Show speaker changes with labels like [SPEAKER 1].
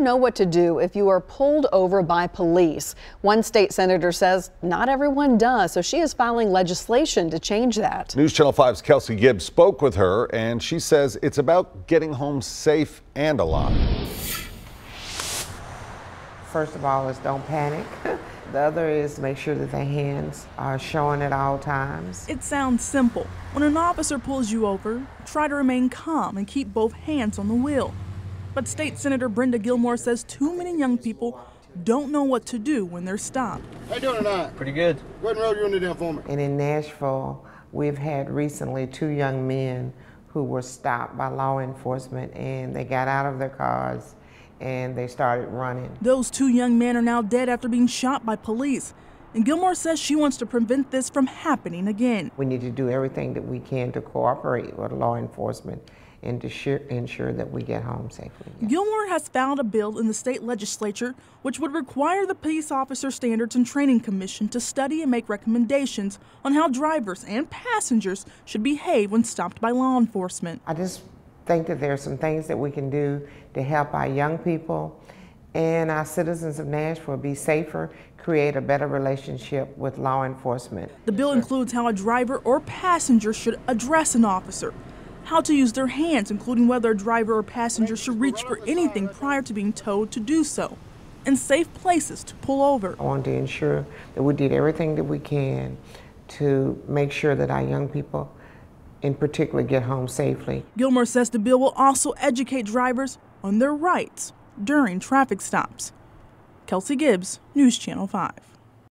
[SPEAKER 1] know what to do if you are pulled over by police. One state senator says not everyone does, so she is filing legislation to change that.
[SPEAKER 2] News Channel 5's Kelsey Gibbs spoke with her, and she says it's about getting home safe and alive.
[SPEAKER 3] First of all is don't panic. The other is make sure that their hands are showing at all times.
[SPEAKER 4] It sounds simple. When an officer pulls you over, try to remain calm and keep both hands on the wheel. But State Senator Brenda Gilmore says too many young people don't know what to do when they're stopped.
[SPEAKER 5] How you doing tonight?
[SPEAKER 6] Pretty good.
[SPEAKER 5] Go ahead and roll your window down for me.
[SPEAKER 3] And in Nashville, we've had recently 2 young men who were stopped by law enforcement, and they got out of their cars and they started running.
[SPEAKER 4] Those 2 young men are now dead after being shot by police. And Gilmore says she wants to prevent this from happening again.
[SPEAKER 3] We need to do everything that we can to cooperate with law enforcement and to ensure that we get home safely. Yes.
[SPEAKER 4] Gilmore has filed a bill in the state legislature which would require the Police Officer Standards and Training Commission to study and make recommendations on how drivers and passengers should behave when stopped by law enforcement.
[SPEAKER 3] I just think that there are some things that we can do to help our young people and our citizens of Nashville be safer, create a better relationship with law enforcement.
[SPEAKER 4] The bill includes how a driver or passenger should address an officer, how to use their hands, including whether a driver or passenger should reach for anything prior to being told to do so, and safe places to pull over.
[SPEAKER 3] I want to ensure that we did everything that we can to make sure that our young people in particular get home safely.
[SPEAKER 4] Gilmore says the bill will also educate drivers on their rights during traffic stops. Kelsey Gibbs, News Channel 5.